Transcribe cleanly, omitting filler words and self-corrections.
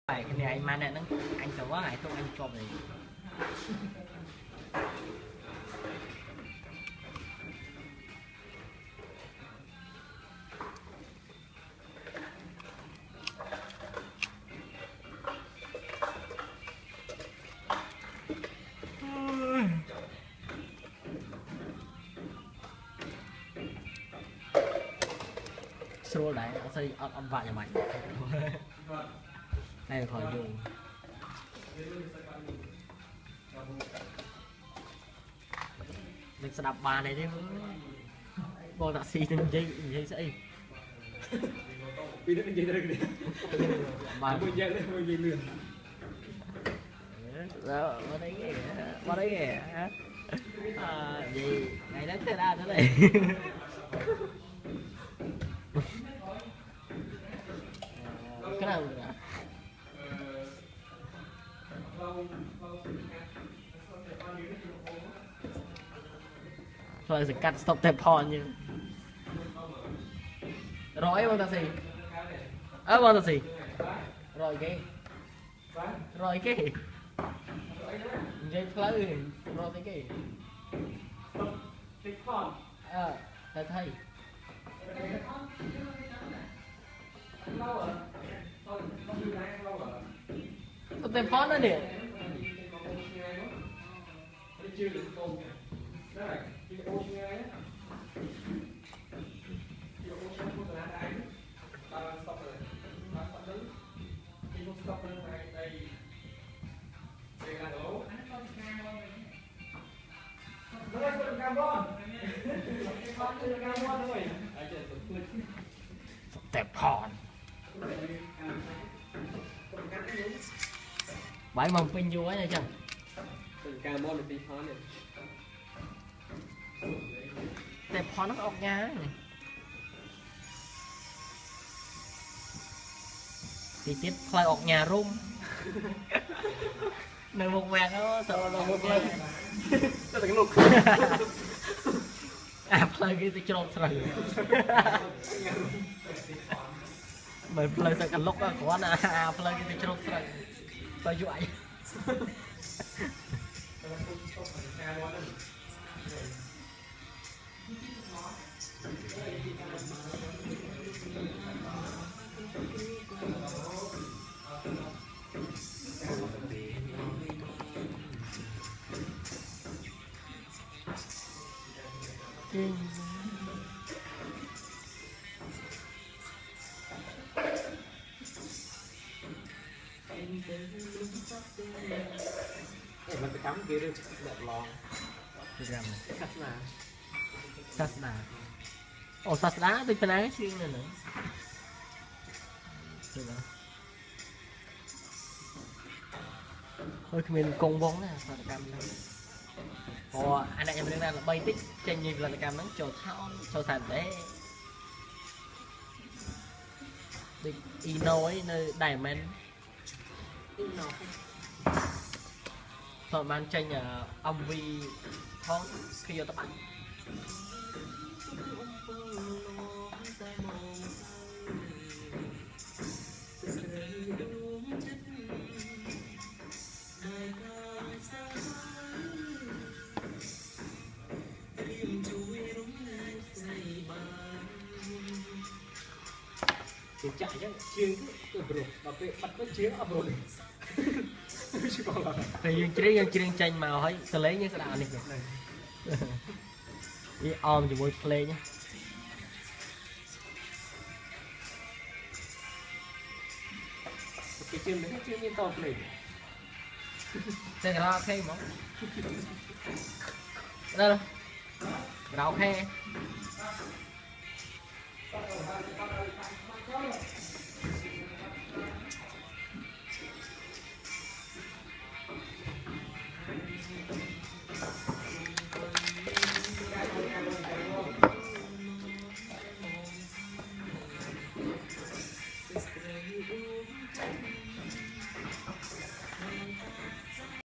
cái này anh mang này nó anh sợ quá này không anh cho này xua đấy xây ăn vạ nhà mày đây là khỏi dùng mình sẽ đập bà này đi bò taxi trên dây sẽ vì nó dây đây bà dây dây lừa đó vào đấy kìa gì ngày đó thế ra nữa này cái nào rồi sẽ cắt stop tape on như rồi bọn ta gì bọn ta gì rồi cái dây play rồi cái thầy thầy stop tape on đó nè tẹp hòn bảy mong pin vô ấy nha chăng tẹp hòn nó ọc nha này thì tiếp play ọc nhà rung nơi một vàng đó sợ là một lên nó thành lục play cái thì trộn sợi mình play sẽ cần lúc đó có anh play cái thì trộn sợi play dọa mình phải cắm kia đi đẹp lon Sasna ồ Sasna tôi phải nói chuyện này nữa thôi mình cùng bóng nè sao cam ồ anh này em đang là bay tích trên như là cam nắng trầu thao trầu sàn đấy đi ino ấy nơi đài men thôi mang tranh ông vi phong khi vô tập ảnh thì chạy nhá chiên cứ bro và cái bắt nó chiên ập rồi thì chuyên tranh màu ấy sẽ lấy những cái đạo này đi om thì môi play nhé cái chiên đấy chiên như to play đây là khe món đây là rau khe